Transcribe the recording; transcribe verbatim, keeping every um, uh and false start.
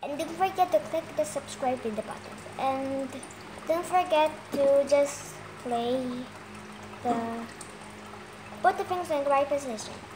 And don't forget to click the subscribe with the button. And don't forget to just play the put the things in the right position.